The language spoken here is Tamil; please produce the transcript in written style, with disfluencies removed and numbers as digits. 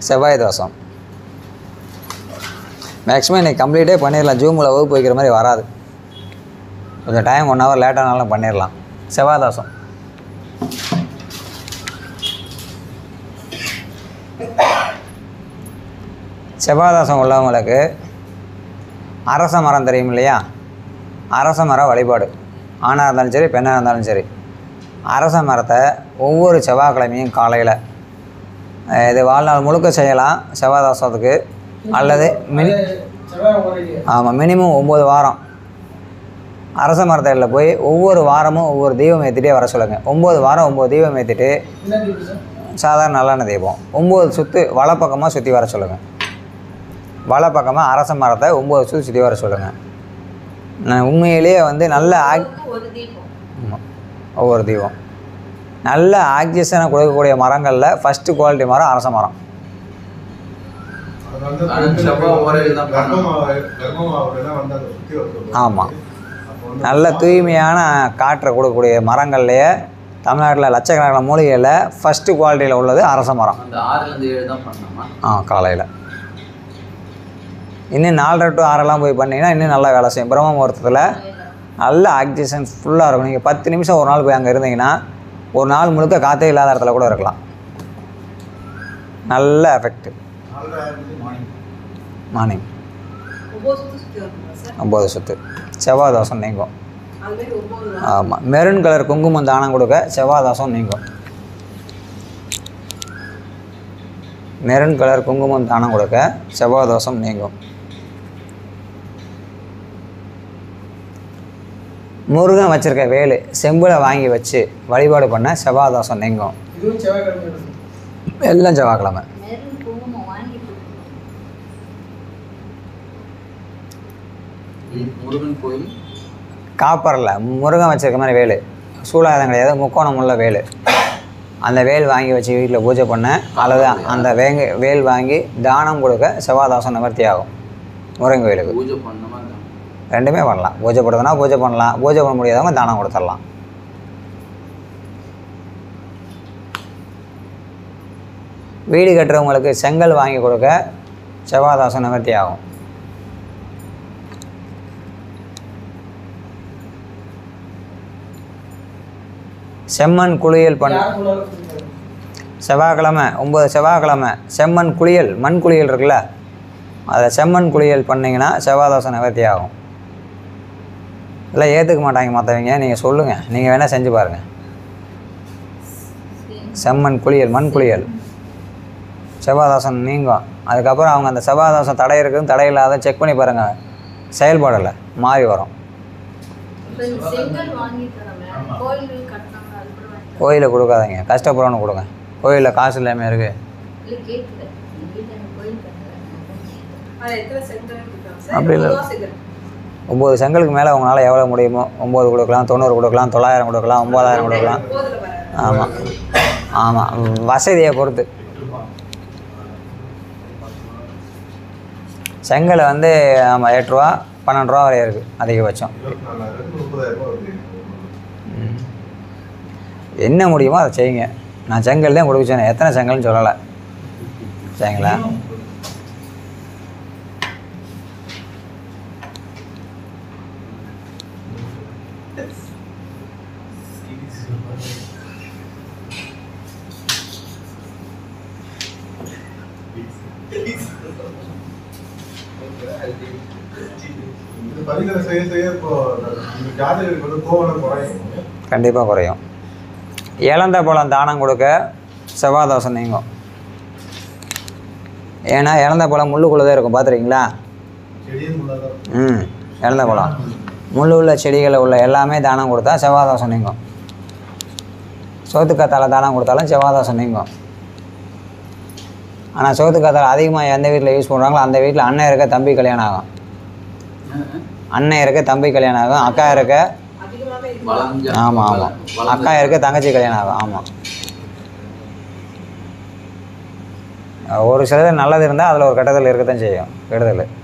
செவ்வாய் தோஷம். மேக்ஸிமம் இன்றைக்கி கம்ப்ளீட்டே பண்ணிடலாம். ஜூமில் வகுப்பு வைக்கிற மாதிரி வராது. கொஞ்சம் டைம் 1 ஹவர் லேட்டானாலும் பண்ணிடலாம். செவ்வாய் தோஷம். செவ்வாய் தோஷம் உள்ளவங்களுக்கு அரச மரம் தெரியும் இல்லையா? அரச மரம் வழிபாடு ஆணாக இருந்தாலும் சரி பெண்ணாக இருந்தாலும் சரி, அரச மரத்தை ஒவ்வொரு செவ்வாய்க்கிழமையும் காலையில் இது வாழ்நாள் முழுக்க செய்யலாம் செவ்வாய் தோஷத்துக்கு. அல்லது மினிமம் 9 வாரம் அரச மரத்தையில் போய் ஒவ்வொரு வாரமும் ஒவ்வொரு தீபம் ஏற்றிட்டே வர சொல்லுங்கள். 9 வாரம் 9 தீபம் ஏற்றிட்டு சாதாரண நல்லெண்ணெய் தீபம் 9 சுற்று வலப்பக்கமாக சுற்றி வர சொல்லுங்கள். வலப்பக்கமாக அரச மரத்தை 9 சுற்றி வர சொல்லுங்கள். உண்மையிலேயே வந்து நல்ல ஒவ்வொரு தீபம் நல்ல ஆக்சிஜனை கொடுக்கக்கூடிய மரங்களில் ஃபஸ்ட்டு குவாலிட்டி மரம் அரச மரம். ஆமாம், நல்ல தூய்மையான காற்றை கொடுக்கக்கூடிய மரங்கள்லேயே தமிழ்நாட்டில் லட்சக்கணக்கான மூலிகையில் ஃபஸ்ட்டு குவாலிட்டியில் உள்ளது அரச மரம். காலையில் இன்னும் 4:30 to 6 போய் பண்ணிங்கன்னா இன்னும் நல்லா வேலை செய்யும். பிரம்ம முகூர்த்தத்தில் நல்ல ஆக்சிஜன் ஃபுல்லாக இருக்கும். நீங்கள் 10 நிமிஷம் ஒரு நாள் போய் அங்கே இருந்தீங்கன்னா ஒரு நாள் முழுக்க காற்றே இல்லாத இடத்துல கூட இருக்கலாம். நல்ல எஃபெக்ட். மார்னிங் 9 சுற்று செவ்வாய் தோஷம் நீங்கும். ஆமாம், மெரூன் கலர் குங்குமம் தானம் கொடுக்க செவ்வாய் தோஷம் நீங்கும். மெரூன் கலர் குங்குமம் தானம் கொடுக்க செவ்வாய் தோஷம் நீங்கும். முருகன் வச்சுருக்க வேலு செம்பில் வாங்கி வச்சு வழிபாடு பண்ண செவ்வாய் தோஷம் நீங்கும். எல்லாம் செவ்வாய்க்கிழமை. காப்பரில் முருகன் வச்சுருக்க மாதிரி வேலு, சூலாயுதம் கிடையாது, முக்கோணம் உள்ள வேலு, அந்த வேல் வாங்கி வச்சு வீட்டில் பூஜை பண்ண அல்லது அந்த வேல் வாங்கி தானம் கொடுக்க செவ்வாய் தோஷம் நிவர்த்தி ஆகும். முருகன் வேலுக்கு பூஜை பண்ண ரெண்டுமே பண்ணலாம். பூஜை பண்ணுறதுனா பூஜை பண்ணலாம், பூஜை பண்ண முடியாதவங்க தானம் கொடுத்துடலாம். வீடு கட்டுறவங்களுக்கு செங்கல் வாங்கி கொடுக்க செவ்வாய் தோஷம் நிவர்த்தி ஆகும். செம்மண் குளியல் பண்ண செவ்வாய்க்கிழமை 9 செவ்வாய்க்கிழமை செம்மண் குளியல், மண் குளியல் இருக்குல்ல, அதில் செம்மண் குளியல் பண்ணிங்கன்னா செவ்வாய் தோஷம் நிவர்த்தி ஆகும். இல்லை ஏற்றுக்க மாட்டாங்க மற்றவங்க, நீங்கள் சொல்லுங்கள், நீங்கள் வேணால் செஞ்சு பாருங்கள். செம்மண் குளியல், மண் குளியல் செவ்வாய் தோஷம் நீங்கும். அதுக்கப்புறம் அவங்க அந்த செவ்வாய் தோஷம் தடை இருக்குதுன்னு தடை இல்லாத செக் பண்ணி பாருங்கள், செயல்பாடலை மாறி வரும். கோயிலில் கொடுக்காதீங்க, கஷ்டப்படுறோன்னு கொடுங்க. கோயிலில் காசு இல்லாமல் இருக்குது. அப்படி இல்லை, 9 செங்கலுக்கு மேலே உங்களால் எவ்வளோ முடியுமோ 9 கொடுக்கலாம், 90 கொடுக்கலாம், 900 கொடுக்கலாம், 9000 கொடுக்கலாம். ஆமாம் ஆமாம், வசதியை பொறுத்து. செங்கல் வந்து நம்ம 8 ரூபா 12 ரூபா வரை இருக்குது அதிகபட்சம். என்ன முடியுமோ அதை செய்யுங்க. நான் செங்கல் தான் கொடுக்க, எத்தனை செங்கல்னு சொல்லலை. சரிங்களா? கண்டிப்பாக குறையும். இழந்த பழம் தானம் கொடுக்க செவ்வாய் தோஷம் நீங்கும். ஏன்னா இழந்த பழம் முள்ளுக்குள்ளே இருக்கும், பார்த்துருக்கீங்களா? இழந்த பழம் முள் உள்ள செடிகளில் உள்ள எல்லாமே தானம் கொடுத்தா செவ்வாய் தோஷம் நீங்கும். சோத்துக்கத்தாழை தானம் கொடுத்தாலும் செவ்வாய் தோஷம் நீங்கும். ஆனால் சோத்துக்கத்தாழை அதிகமாக எந்த வீட்டில் யூஸ் பண்ணுறாங்களோ அந்த வீட்டில் அண்ணன் இருக்க தம்பி கல்யாணம் ஆகும், அண்ணன் இருக்க தம்பி கல்யாணம் ஆகும், அக்கா இருக்க, ஆமாம் ஆமாம், அக்கா இருக்க தங்கச்சி கல்யாணம் ஆகும். ஆமாம், ஒரு சிலது நல்லது இருந்தால் அதில் ஒரு கட்டத்தில் இருக்கத்தான் செய்யும், கெடுதல்.